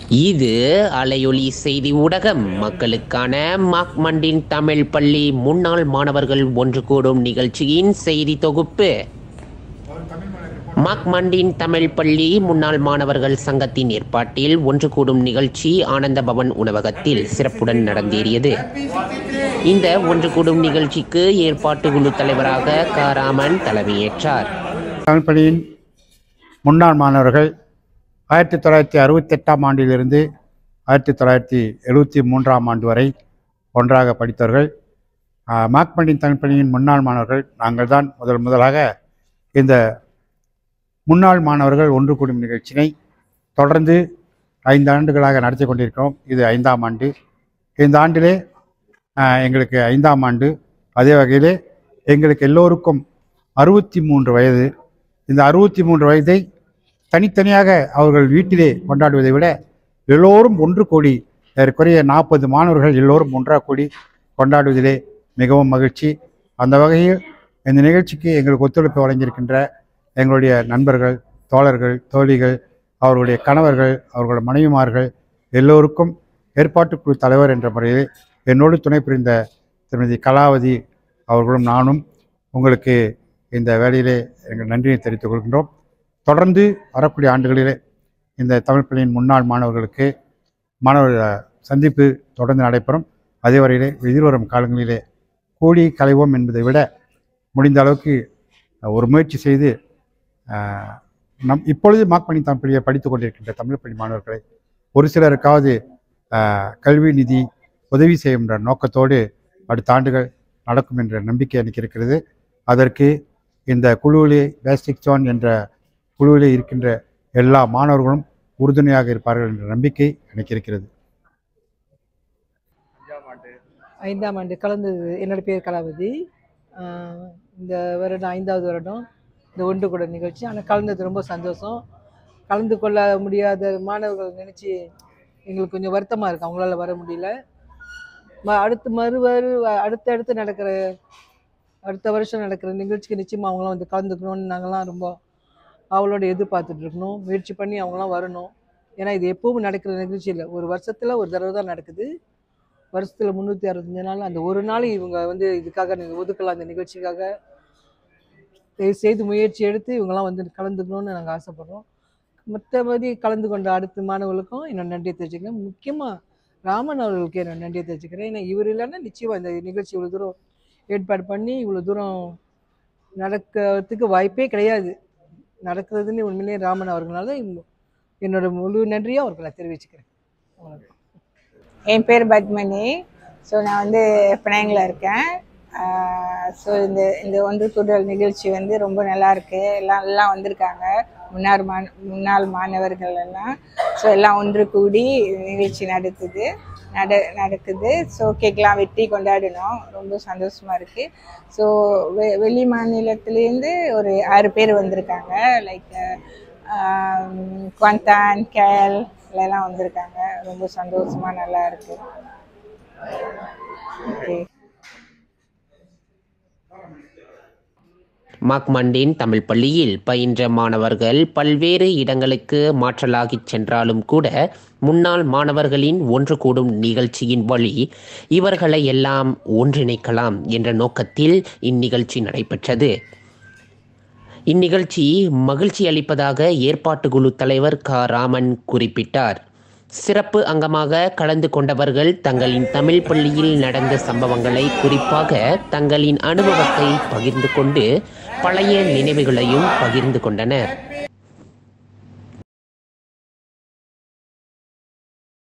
இது அலையொலி செய்தி ஊடகம் மக்களுக்கான மாக்மண்டின் தமிழ் பள்ளி முன்னாள் மாணவர்கள் ஒன்று கூடும் நிகழ்ச்சியின் செய்தி தொகுப்பு. மாக்மண்டின் தமிழ் பள்ளி முன்னாள் மாணவர்கள் சங்கத்தின் ஏற்பாட்டில் ஒன்று கூடும் நிகழ்ச்சி ஆனந்த பவன் உணவகத்தில் சிறப்புடன் நடந்தேறியது. இந்த ஒன்று கூடும் நிகழ்ச்சிக்கு ஏற்பாட்டு குழு தலைவராக ராமன் தலைமையேற்றார். தமிழ் பள்ளியின் முன்னாள் மாணவர்கள் 1968ஆம் ஆண்டிலிருந்து 1973ஆம் ஆண்டு வரை ஒன்றாக படித்தவர்கள். மாக்மண்டின் தமிழ் பள்ளியின் முன்னாள் மாணவர்கள் நாங்கள் தான் முதலாக இந்த முன்னாள் மாணவர்கள் ஒன்று கூடும் நிகழ்ச்சியை தொடர்ந்து 5 ஆண்டுகளாக நடத்தி கொண்டிருக்கிறோம். இது 5ஆம் ஆண்டு. இந்த ஆண்டிலே எங்களுக்கு 5ஆம் ஆண்டு. அதே வகையிலே எங்களுக்கு எல்லோருக்கும் 63 வயது. இந்த 63 வயதை தனித்தனியாக அவர்கள் வீட்டிலே கொண்டாடுவதை விட எல்லோரும் ஒன்று கூடி ஏறக்குறைய 40 மாணவர்கள் எல்லோரும் ஒன்றாக கூடி கொண்டாடுவதிலே மிகவும் மகிழ்ச்சி. அந்த வகையில் இந்த நிகழ்ச்சிக்கு எங்களுக்கு ஒத்துழைப்பு வழங்கியிருக்கின்ற எங்களுடைய நண்பர்கள், தோழர்கள், தோழிகள், அவர்களுடைய கணவர்கள், அவர்களுடைய மனைவிமார்கள் எல்லோருக்கும் ஏற்பாட்டுக்குழு தலைவர் என்ற முறையில் என்னோடு துணை புரிந்த திருமதி கலாவதி அவர்களும் நானும் உங்களுக்கு இந்த வேளையிலே எங்கள் நன்றியை தெரிவித்துக் கொள்கின்றோம். தொடர்ந்து வரக்கூடிய ஆண்டுகளிலே இந்த தமிழ் பள்ளியின் முன்னாள் மாணவர்களுக்கு மாணவர் சந்திப்பு தொடர்ந்து நடைபெறும். அதே வரையிலே எதிர்வரும் காலங்களிலே கூடி கலைவோம் என்பதை விட முடிந்த அளவுக்கு ஒரு முயற்சி செய்து இப்பொழுது மாக்மண்டின் தமிழ் பள்ளியை படித்து கொண்டிருக்கின்ற தமிழ் பள்ளி மாணவர்களை ஒரு சிலருக்காவது கல்வி நிதி உதவி செய்கின்ற நோக்கத்தோடு அடுத்த ஆண்டுகள் நடக்கும் என்ற நம்பிக்கை எனக்கு இருக்கிறது. அதற்கு இந்த குழுவிலே பேசிக் ஜோன் என்ற குழுவிலே இருக்கின்ற எல்லா மாணவர்களும் உறுதுணையாக இருப்பார்கள் என்ற நம்பிக்கை எனக்கு இருக்கிறது. 5ஆம் ஆண்டு கலந்தது. என்னோட பேர் கலாவதி. இந்த வருடம் 5வது வருடம் இந்த ஒன்று கூட நிகழ்ச்சி. ஆனால் கலந்தது ரொம்ப சந்தோஷம். கலந்து கொள்ள முடியாத மாணவர்கள் நினச்சி எங்களுக்கு கொஞ்சம் வருத்தமாக இருக்குது, அவங்களால வர முடியல. அடுத்தடுத்து நடக்கிற அடுத்த வருஷம் நடக்கிற நிகழ்ச்சிக்கு நிச்சயமாக அவங்களாம் வந்து கலந்துக்கணும்னு நாங்கள்லாம் ரொம்ப அவளோட எதிர்பார்த்துட்ருக்கணும். முயற்சி பண்ணி அவங்களாம் வரணும். ஏன்னா இது எப்பவும் நடக்கிற நிகழ்ச்சி இல்லை, ஒரு வருஷத்தில் ஒரு தடவை தான் நடக்குது. வருஷத்தில் 365 நாள் அந்த ஒரு நாள் இவங்க வந்து இதுக்காக நீங்கள் ஒதுக்கலாம். அந்த நிகழ்ச்சிக்காக செய்து முயற்சி எடுத்து இவங்கெல்லாம் வந்து கலந்துக்கணும்னு நாங்கள் ஆசைப்படுறோம். மற்றபடி கலந்து கொண்ட அடுத்த மாணவர்களுக்கும் என்னோட நன்றியை தெரிஞ்சுக்கிறேன். முக்கியமாக ராமன் அவர்களுக்கு என்னோட நன்றியை தெரிஞ்சுக்கிறேன். ஏன்னா இவர் இல்லைன்னா நிச்சயமாக இந்த நிகழ்ச்சி இவ்வளோ தூரம் ஏற்பாடு பண்ணி இவ்வளோ தூரம் நடக்கிறதுக்கு வாய்ப்பே கிடையாது. நடக்கிறதுன்னு உண்மையிலேயே ராமன் அவர்களால என்னோட முழு நன்றியை அவருக்கு நான் தெரிவிச்சுக்கிறேன். என் பேர் பத்மனி. ஸோ நான் வந்து பிணையங்களில் இருக்கேன். ஸோ இந்த ஒன்று கூடுதல் நிகழ்ச்சி வந்து ரொம்ப நல்லா இருக்கு. எல்லாம் வந்திருக்காங்க முன்னாள் மாணவர்கள் எல்லாம். ஸோ எல்லாம் ஒன்று கூடி நிகழ்ச்சி நடக்குது. ஸோ கேக்லாம் வெட்டி கொண்டாடினோம். ரொம்ப சந்தோஷமாக இருக்குது. ஸோ வெளி மாநிலத்துலேருந்து ஒரு 6 பேர் வந்திருக்காங்க. லைக் குவாந்தான், கேல் எல்லாம் வந்திருக்காங்க. ரொம்ப சந்தோஷமாக நல்லா இருக்குது. ஓகே. மாக்மண்டின் தமிழ் பள்ளியில் பயின்ற மாணவர்கள் பல்வேறு இடங்களுக்கு மாற்றலாகிச் சென்றாலும் கூட முன்னாள் மாணவர்களின் ஒன்று கூடும் நிகழ்ச்சியின் வழி இவர்களை எல்லாம் ஒன்றிணைக்கலாம் என்ற நோக்கத்தில் இந்நிகழ்ச்சி நடைபெற்றது. இந்நிகழ்ச்சி மகிழ்ச்சி அளிப்பதாக ஏற்பாட்டு குழு தலைவர் ராமன் குறிப்பிட்டார். சிறப்பு அங்கமாக கலந்து கொண்டவர்கள் தங்களின் தமிழ் பள்ளியில் நடந்த சம்பவங்களை, குறிப்பாக தங்களின் அனுபவத்தை பகிர்ந்து கொண்டு பழைய நினைவுகளையும் பகிர்ந்து கொண்டனர்.